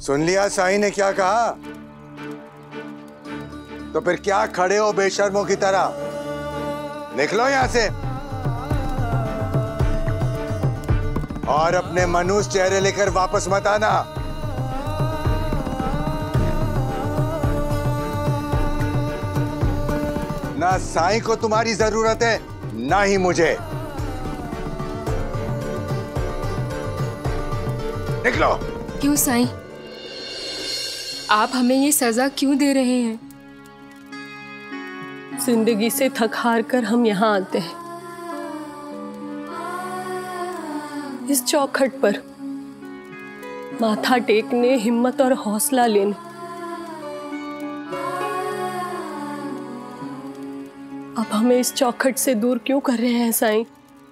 सुन लिया साईं ने क्या कहा? तो फिर क्या खड़े हो बेशर्मों की तरह? निकलो यहां से और अपने मनुष्य चेहरे लेकर वापस मत आना। ना साईं को तुम्हारी जरूरत है, ना ही मुझे। निकलो। क्यों साईं? आप हमें ये सजा क्यों दे रहे हैं? जिंदगी से थक हार कर हम यहाँ आते हैं, इस चौखट पर माथा टेकने, हिम्मत और हौसला लेने। अब हमें इस चौखट से दूर क्यों कर रहे हैं साईं?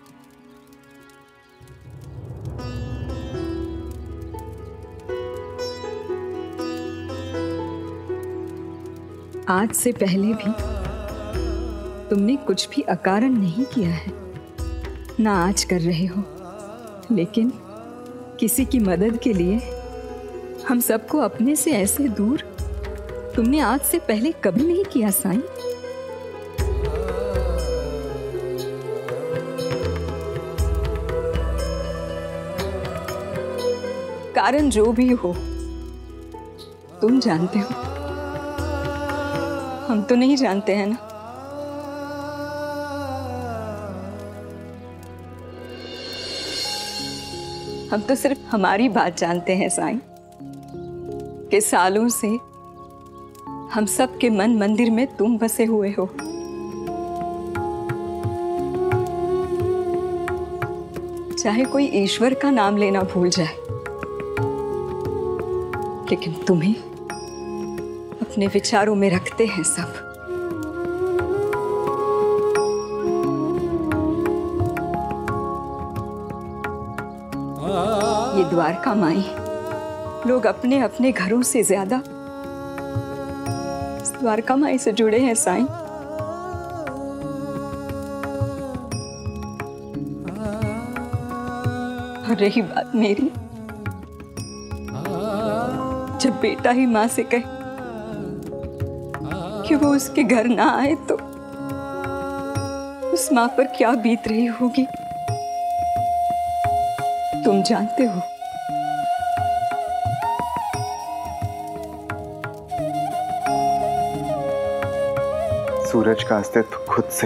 आज से पहले भी तुमने कुछ भी अकारण नहीं किया है, ना आज कर रहे हो, लेकिन किसी की मदद के लिए हम सबको अपने से ऐसे दूर तुमने आज से पहले कभी नहीं किया साईं। कारण जो भी हो तुम जानते हो, हम तो नहीं जानते हैं ना। हम तो सिर्फ हमारी बात जानते हैं साईं, कि सालों से हम सब के मन मंदिर में तुम बसे हुए हो। चाहे कोई ईश्वर का नाम लेना भूल जाए, लेकिन तुम्हें अपने विचारों में रखते हैं सब। ये द्वारका माई लोग अपने अपने घरों से ज्यादा इस द्वारका माई से जुड़े हैं साईं। और रही बात मेरी, जब बेटा ही माँ से कहे कि वो उसके घर ना आए तो उस माँ पर क्या बीत रही होगी तुम जानते हो। सूरज का अस्तित्व खुद से,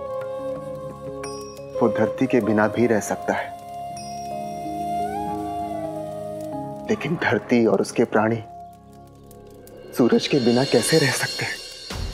वो धरती के बिना भी रह सकता है, लेकिन धरती और उसके प्राणी सूरज के बिना कैसे रह सकते हैं?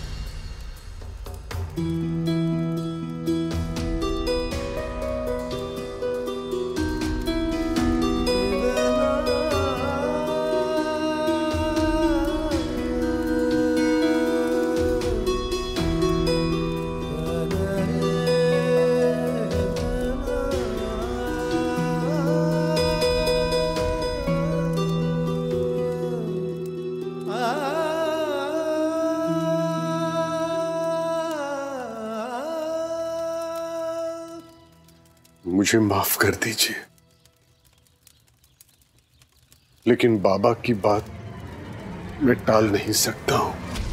मुझे माफ कर दीजिए, लेकिन बाबा की बात मैं टाल नहीं सकता हूं।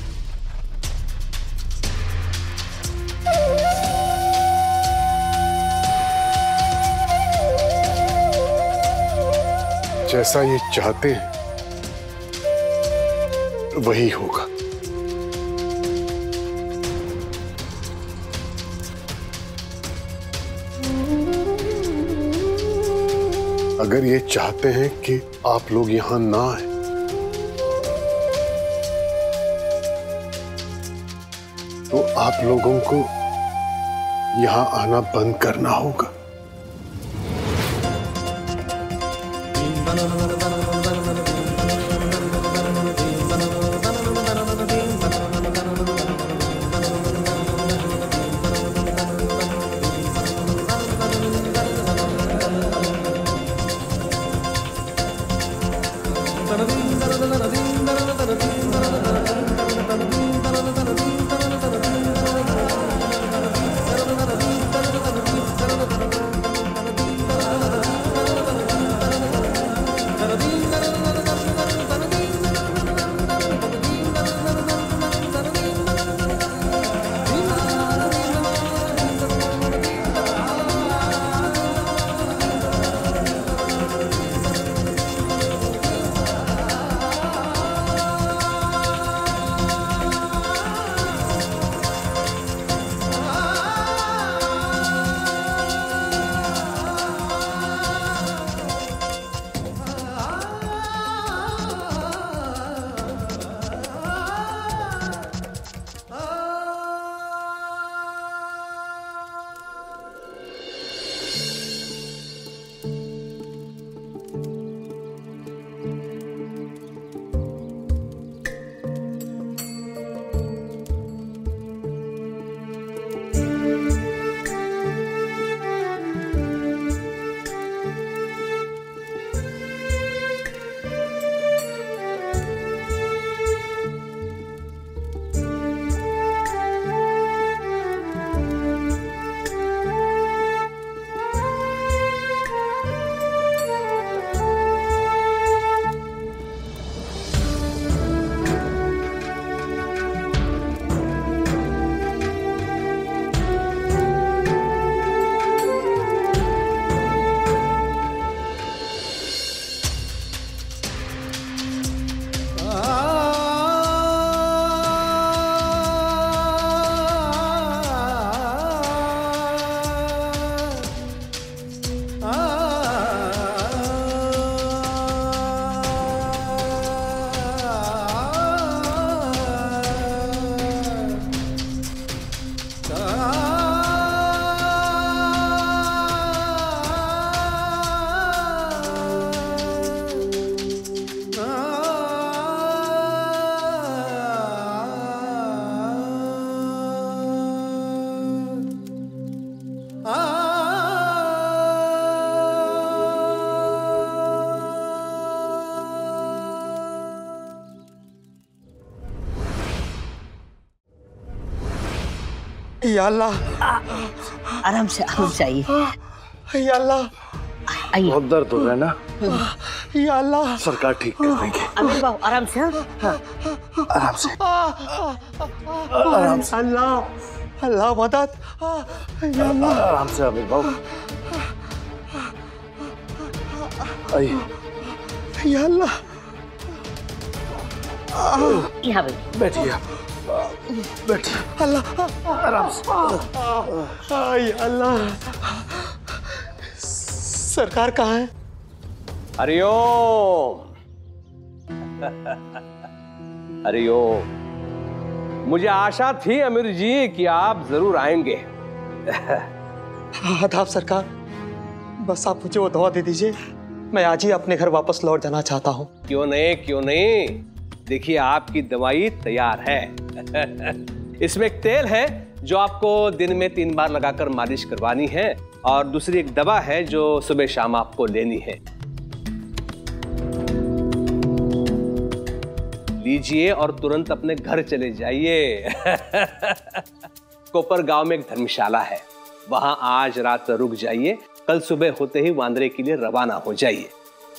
जैसा ये चाहते हैं वही होगा। अगर ये चाहते हैं कि आप लोग यहां ना आए, तो आप लोगों को यहां आना बंद करना होगा। या अल्लाह, आराम से आइए। या अल्लाह, आइए। बहुत दर्द हो रहा है ना? या अल्लाह, सरकार ठीक कर देंगे। अमीर बाबू आराम से। हाँ आराम से। आराम से। अल्लाह, अल्लाह मदद। या अल्लाह, आराम से अमीर बाबू। आइए। या अल्लाह, यहाँ बैठिए। बैठिए आप। बैठिए। अल्लाह, आराम से। या अल्लाह। सरकार कहाँ है? हरिओम। हरिओम। मुझे आशा थी अमीर जी कि आप जरूर आएंगे। आदाब सरकार, बस आप मुझे वो दवा दे दीजिए, मैं आज ही अपने घर वापस लौट जाना चाहता हूँ। क्यों नहीं, क्यों नहीं। देखिए आपकी दवाई तैयार है। इसमें एक तेल है जो आपको दिन में 3 बार लगाकर मालिश करवानी है, और दूसरी एक दवा है जो सुबह शाम आपको लेनी है। लीजिए और तुरंत अपने घर चले जाइए। कोपर गांव में एक धर्मशाला है, वहां आज रात रुक जाइए, कल सुबह होते ही वांद्रे के लिए रवाना हो जाइए।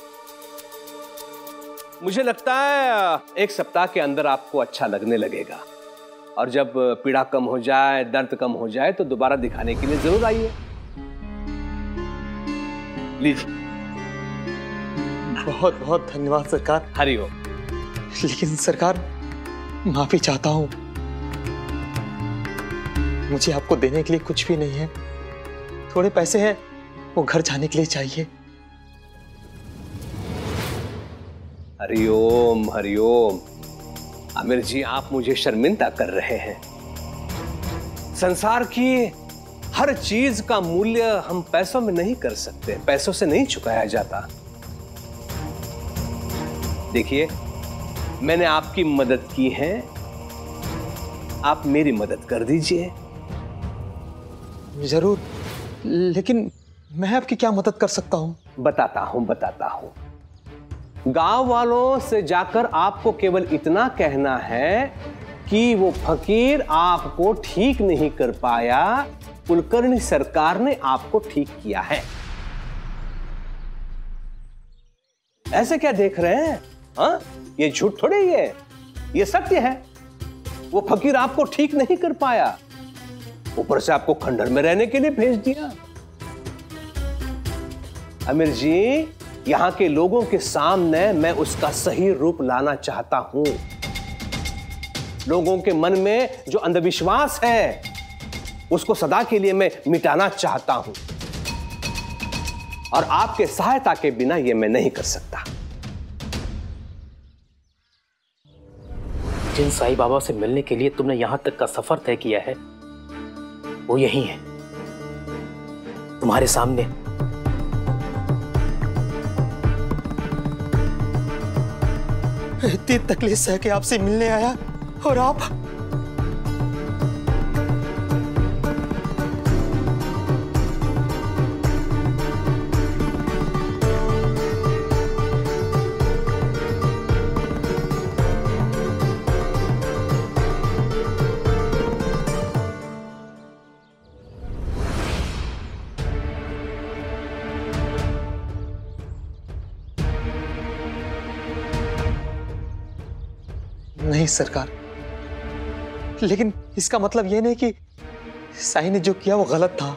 मुझे लगता है 1 सप्ताह के अंदर आपको अच्छा लगने लगेगा, और जब पीड़ा कम हो जाए, दर्द कम हो जाए तो दोबारा दिखाने के लिए जरूर आइए। लीजिए। बहुत बहुत धन्यवाद सरकार। हरिओम। लेकिन सरकार, माफी चाहता हूँ, मुझे आपको देने के लिए कुछ भी नहीं है। थोड़े पैसे हैं, वो घर जाने के लिए चाहिए। हरिओम, हरिओम। आमिर जी, आप मुझे शर्मिंदा कर रहे हैं। संसार की हर चीज का मूल्य हम पैसों में नहीं कर सकते, पैसों से नहीं चुकाया जाता। देखिए, मैंने आपकी मदद की है, आप मेरी मदद कर दीजिए। जरूर, लेकिन मैं आपकी क्या मदद कर सकता हूँ? बताता हूं। गांव वालों से जाकर आपको केवल इतना कहना है कि वो फकीर आपको ठीक नहीं कर पाया, कुलकर्णी सरकार ने आपको ठीक किया है। ऐसे क्या देख रहे हैं? हाँ, ये झूठ थोड़ी है, ये सत्य है। वो फकीर आपको ठीक नहीं कर पाया, ऊपर से आपको खंडहर में रहने के लिए भेज दिया। अमीर जी, यहां के लोगों के सामने मैं उसका सही रूप लाना चाहता हूं। लोगों के मन में जो अंधविश्वास है, उसको सदा के लिए मैं मिटाना चाहता हूं, और आपके सहायता के बिना यह मैं नहीं कर सकता। जिन साईं बाबा से मिलने के लिए तुमने यहां तक का सफर तय किया है, वो यही है, तुम्हारे सामने। इतनी तकलीफ सह के आपसे मिलने आया, और आप नहीं सरकार, लेकिन इसका मतलब यह नहीं कि साईं ने जो किया वो गलत था।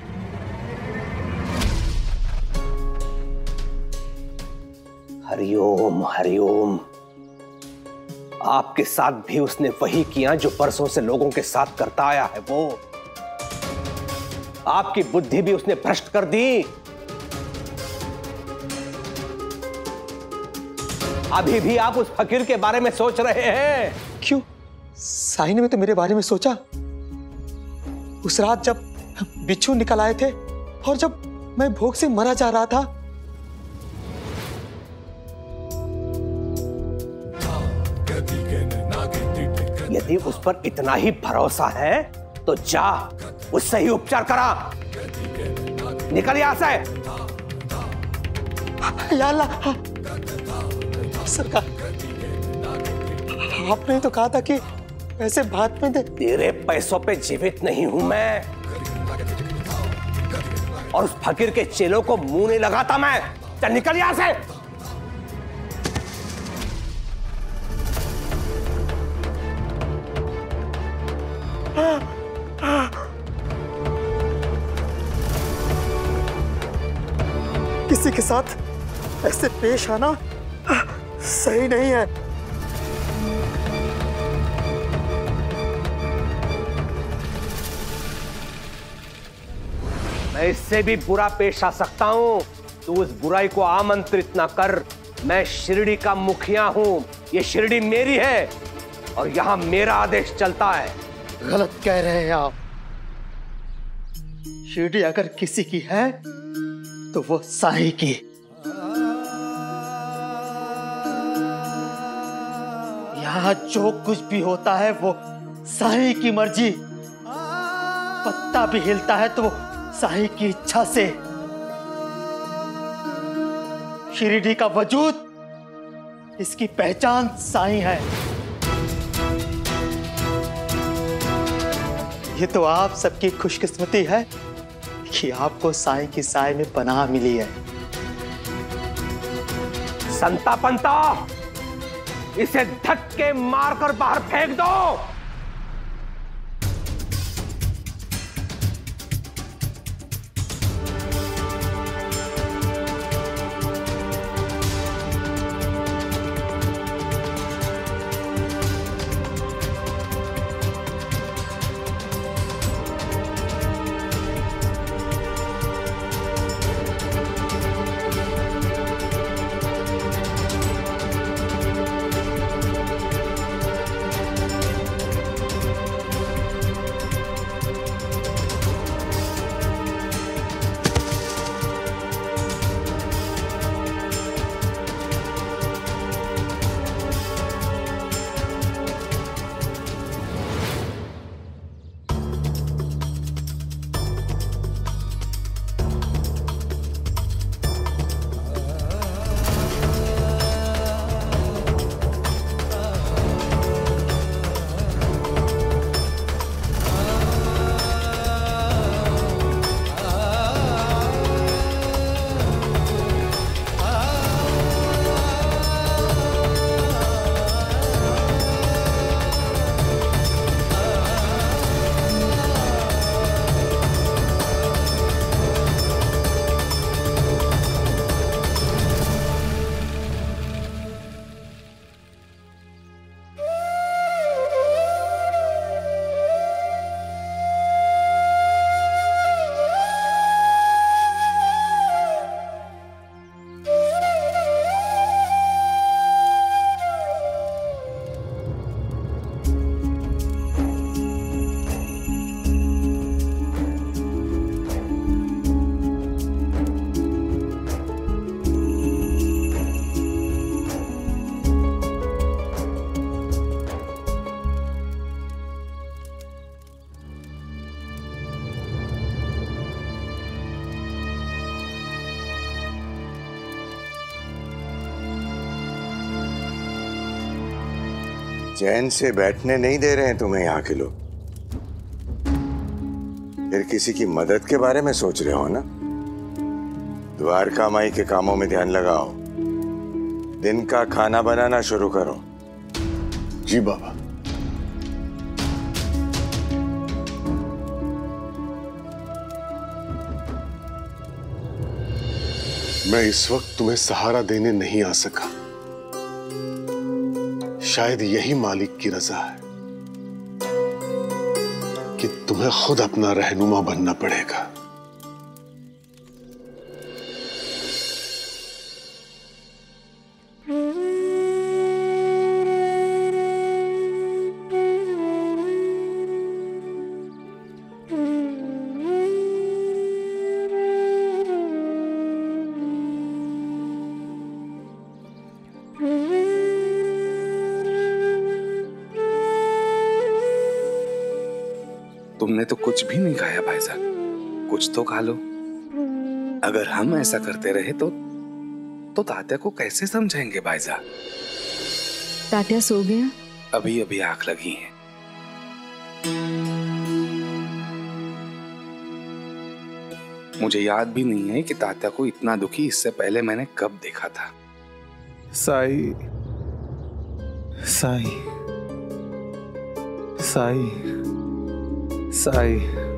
हरिओम, हरिओम। आपके साथ भी उसने वही किया जो परसों से लोगों के साथ करता आया है। वो आपकी बुद्धि भी उसने भ्रष्ट कर दी। अभी भी आप उस फकीर के बारे में सोच रहे हैं। क्यों? साईं ने भी तो मेरे बारे में सोचा। उस रात जब बिच्छू निकल आए थे, और जब मैं भूख से मरा जा रहा था, यदि उस पर इतना ही भरोसा है तो जा, उससे ही उपचार करा। निकल यहां से। या अल्लाह। सरकार, आपने तो कहा था कि पैसे बाद में दे। तेरे पैसों पे जीवित नहीं हूं मैं, और उस फकीर के चेलों को मुंह नहीं लगाता मैं। चल निकल यहां से। किसी के साथ ऐसे पेश आना सही नहीं है। मैं इससे भी बुरा पेश आ सकता हूं। तू उस बुराई को आमंत्रित ना कर। मैं शिरडी का मुखिया हूं, ये शिरडी मेरी है और यहां मेरा आदेश चलता है। गलत कह रहे हैं आप। शिरडी अगर किसी की है तो वो साईं की। यहाँ जो कुछ भी होता है वो साईं की मर्जी। पत्ता भी हिलता है तो वो साईं की इच्छा से। शिरडी का वजूद, इसकी पहचान साईं है। ये तो आप सबकी खुशकिस्मती है कि आपको साईं की साय में पनाह मिली है। संता पंता, इसे धक्के मारकर बाहर फेंक दो। चैन से बैठने नहीं दे रहे हैं तुम्हें यहाँ के लोग। फिर किसी की मदद के बारे में सोच रहे हो ना? द्वारका माई के कामों में ध्यान लगाओ। दिन का खाना बनाना शुरू करो। जी बाबा। मैं इस वक्त तुम्हें सहारा देने नहीं आ सका। शायद यही मालिक की रजा है कि तुम्हें खुद अपना रहनुमा बनना पड़ेगा। तुमने तो कुछ भी नहीं खाया भाईजान, कुछ तो खा लो। अगर हम ऐसा करते रहे तो तात्या को कैसे समझाएंगे भाईजान? तात्या सो गया? अभी अभी आंख लगी है, मुझे याद भी नहीं है कि तात्या को इतना दुखी इससे पहले मैंने कब देखा था। साई साई साई साई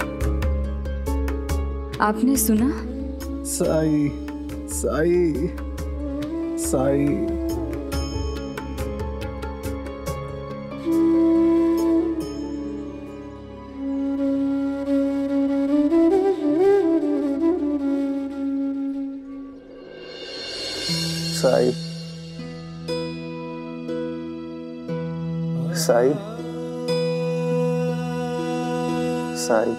आपने सुना? साई साई साई साई साई साई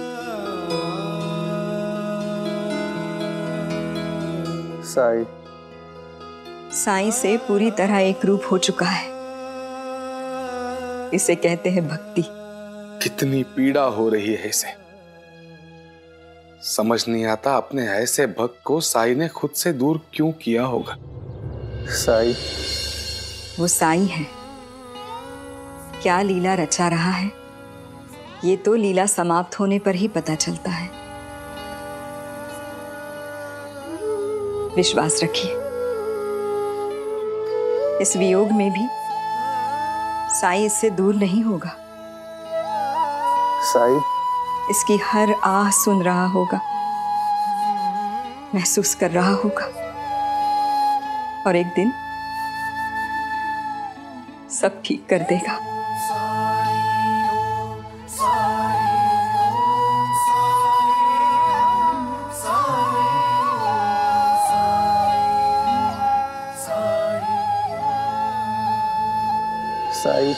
साई साईं से पूरी तरह एक रूप हो चुका है। इसे कहते हैं भक्ति। कितनी पीड़ा हो रही है इसे। समझ नहीं आता अपने ऐसे भक्त को साई ने खुद से दूर क्यों किया होगा। साई वो साईं है। क्या लीला रचा रहा है ये तो लीला समाप्त होने पर ही पता चलता है। विश्वास रखिए, इस वियोग में भी साईं इससे दूर नहीं होगा। साई इसकी हर आह सुन रहा होगा, महसूस कर रहा होगा, और एक दिन सब ठीक कर देगा। साई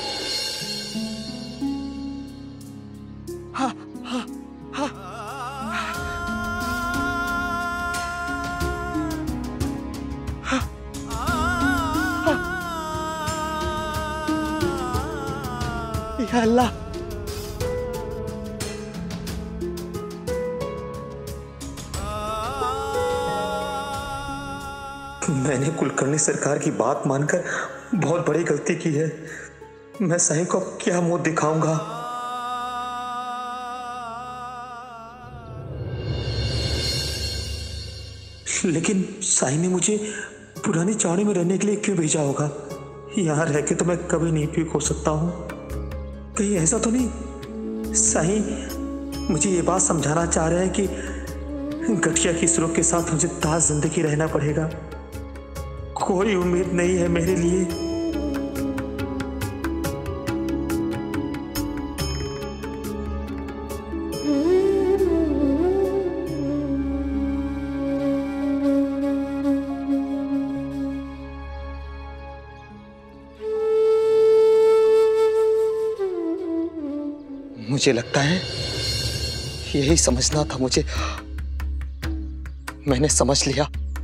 या अल्लाह, मैंने कुलकर्णी सरकार की बात मानकर बहुत बड़ी गलती की है। मैं साईं को अब क्या मुंह दिखाऊंगा। लेकिन साईं ने मुझे पुरानी चावड़ी में रहने के लिए क्यों भेजा होगा? यहाँ रह के तो मैं कभी नहीं ठीक हो सकता हूँ। कहीं ऐसा तो नहीं साईं मुझे ये बात समझाना चाह रहे हैं कि गठिया की सुरों के साथ मुझे ताज जिंदगी रहना पड़ेगा? कोई उम्मीद नहीं है मेरे लिए। मुझे लगता है यही समझना था मुझे। मैंने समझ लिया।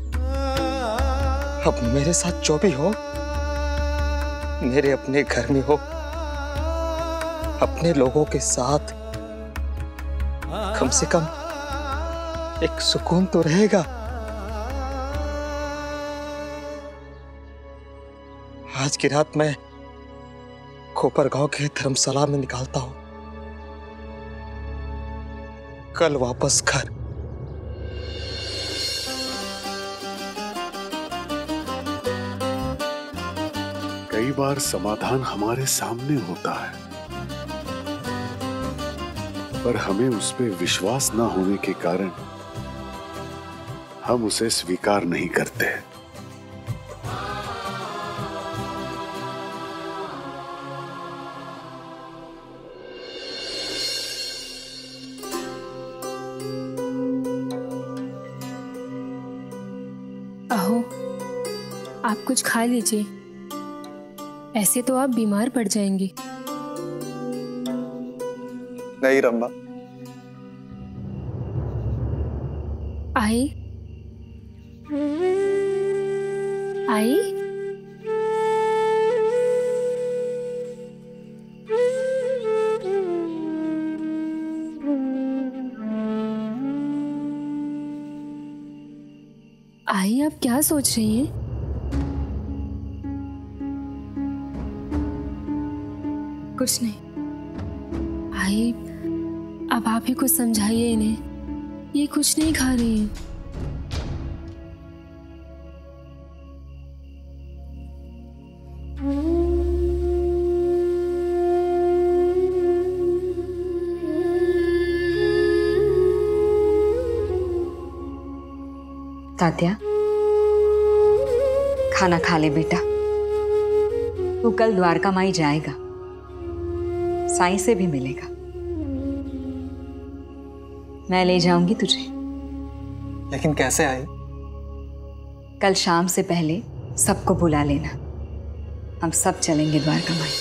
अब मेरे साथ जो भी हो, मेरे अपने घर में हो, अपने लोगों के साथ कम से कम एक सुकून तो रहेगा। आज की रात मैं कोपरगांव के धर्मशाला में निकालता हूं, कल वापस घर। कई बार समाधान हमारे सामने होता है, पर हमें उस पर विश्वास न होने के कारण हम उसे स्वीकार नहीं करते। अहो, आप कुछ खा लीजिए, ऐसे तो आप बीमार पड़ जाएंगे। नहीं रम्मा। आई आई आई, आप क्या सोच रही हैं? कुछ नहीं। आई, अब आप ही कुछ समझाइए इन्हें। ये कुछ नहीं खा रही है। तात्या, खाना खा ले बेटा। तू कल द्वारका माई जाएगा, साईं से भी मिलेगा। मैं ले जाऊंगी तुझे। लेकिन कैसे आई? कल शाम से पहले सबको बुला लेना, हम सब चलेंगे द्वारका माई।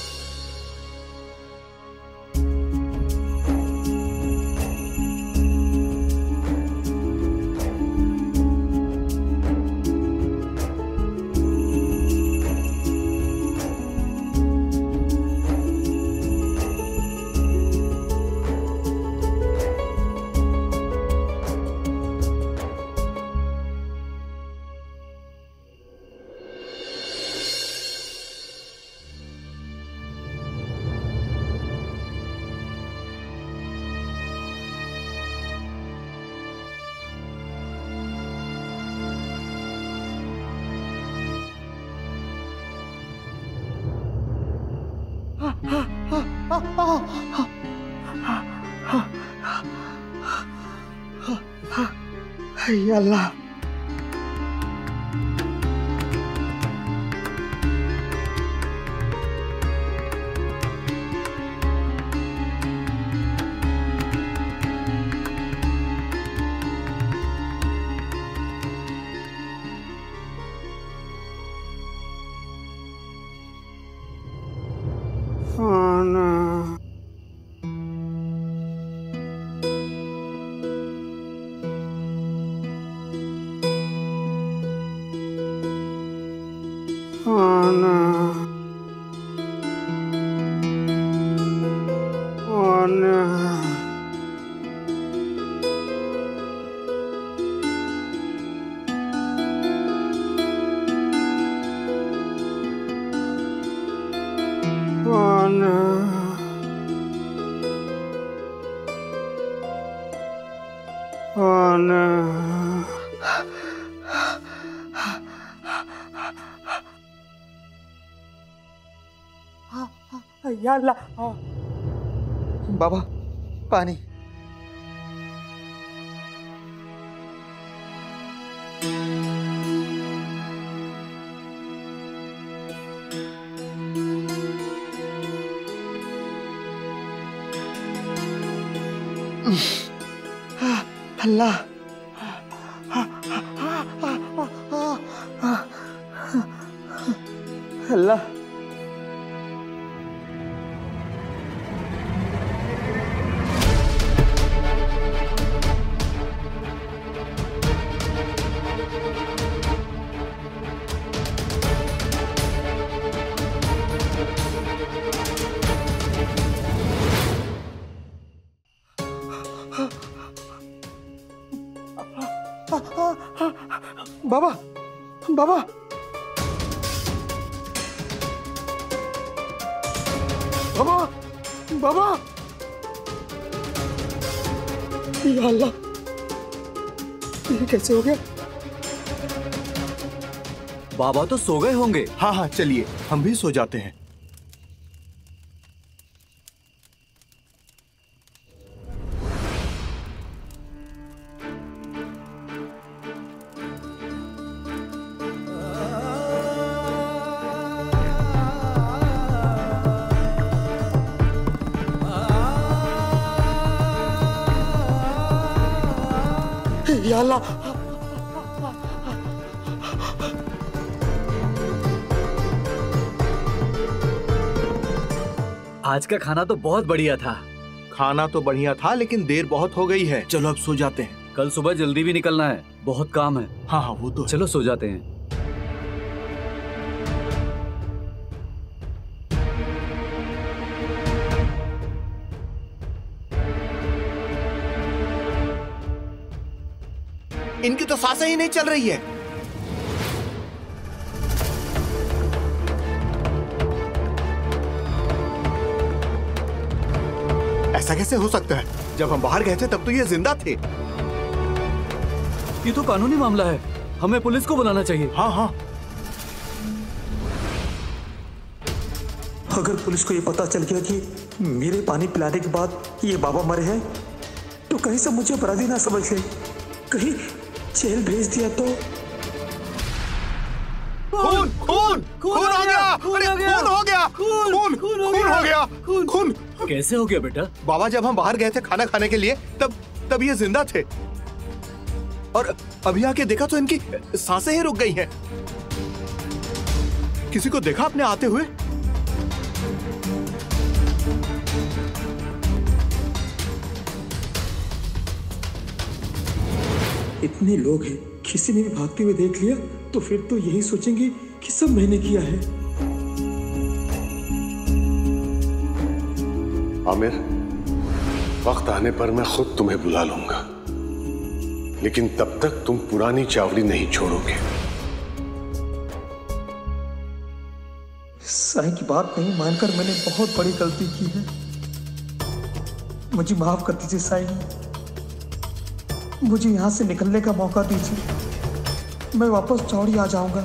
अल्लाह, या अल्लाह। बाबा, पानी। अल्लाह, अल्लाह। बाबा, बाबा, बाबा, बाबा, या अल्लाह, ये कैसे हो गया? बाबा तो सो गए होंगे। हाँ हाँ, चलिए हम भी सो जाते हैं। या अल्लाह, आज का खाना तो बहुत बढ़िया था। खाना तो बढ़िया था, लेकिन देर बहुत हो गई है। चलो अब सो जाते हैं। कल सुबह जल्दी भी निकलना है, बहुत काम है। हाँ हाँ, वो तो चलो सो जाते हैं। इनकी तो सांसें ही नहीं चल रही है। ऐसा कैसे हो सकता है? जब हम बाहर गए थे तब तो ये जिंदा थे। ये तो कानूनी मामला है, हमें पुलिस को बुलाना चाहिए। हाँ हाँ। अगर पुलिस को ये पता चल गया कि मेरे पानी पिलाने के बाद ये बाबा मरे हैं, तो कहीं से मुझे अपराधी ना समझ ले, कहीं जेल भेज दिया तो। खून खून खून हो गया, अरे खून हो गया, खून खून हो गया, खून कैसे हो गया बेटा? बाबा जब हम बाहर गए थे खाना खाने के लिए तब ये जिंदा थे, और अभी आके देखा तो इनकी सांसें ही रुक गई हैं। किसी को देखा आपने आते हुए? इतने लोग हैं, किसी ने भी भागते हुए देख लिया तो फिर तो यही सोचेंगे कि सब मैंने किया है। आमिर, वक्त आने पर मैं खुद तुम्हें बुला लूंगा, लेकिन तब तक तुम पुरानी चावड़ी नहीं छोड़ोगे। साईं की बात नहीं मानकर मैंने बहुत बड़ी गलती की है, मुझे माफ कर दीजिए साईं। मुझे यहां से निकलने का मौका दीजिए, मैं वापस चावड़ी आ जाऊंगा।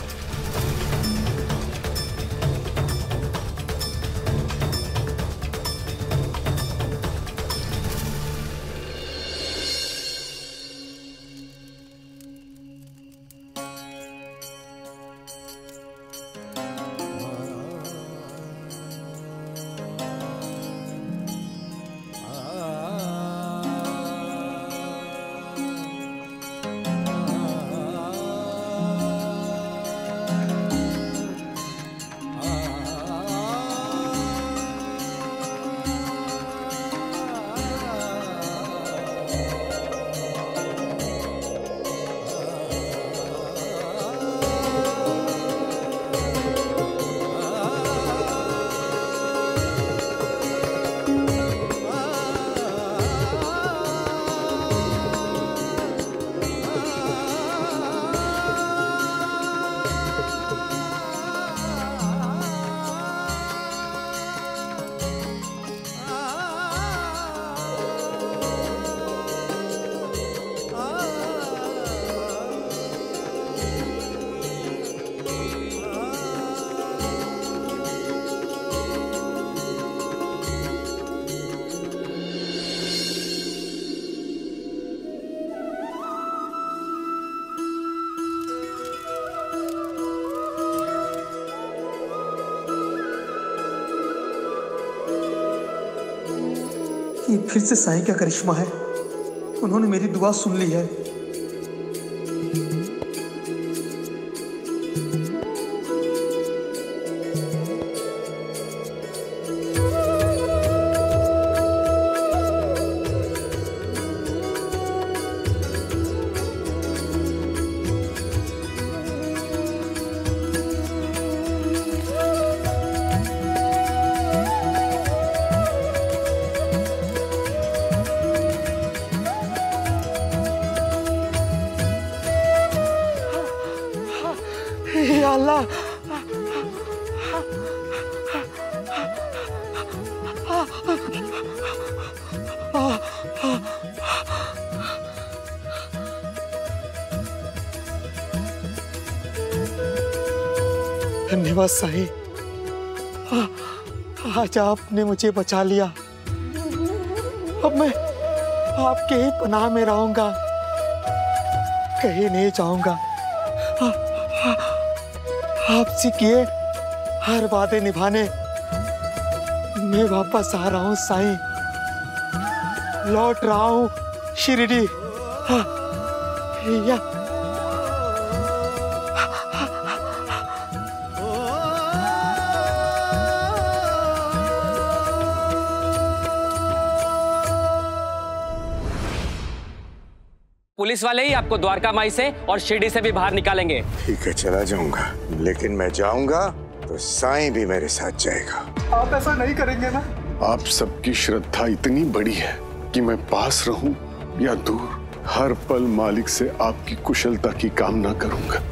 ये फिर से साईं का करिश्मा है, उन्होंने मेरी दुआ सुन ली है। अल्लाह, धन्यवाद साईं, आज आपने मुझे बचा लिया। अब मैं आपके ही पनाह में रहूंगा, कहीं नहीं जाऊंगा। आपसे किए हर वादे निभाने मैं वापस आ रहा हूँ साईं, लौट रहा हूँ शिरडी। या पुलिस वाले ही आपको द्वारका माई से और शिरडी से भी बाहर निकालेंगे। ठीक है, चला जाऊंगा, लेकिन मैं जाऊंगा तो साईं भी मेरे साथ जाएगा। आप ऐसा नहीं करेंगे ना? आप सबकी श्रद्धा इतनी बड़ी है कि मैं पास रहूं या दूर, हर पल मालिक से आपकी कुशलता की कामना करूंगा।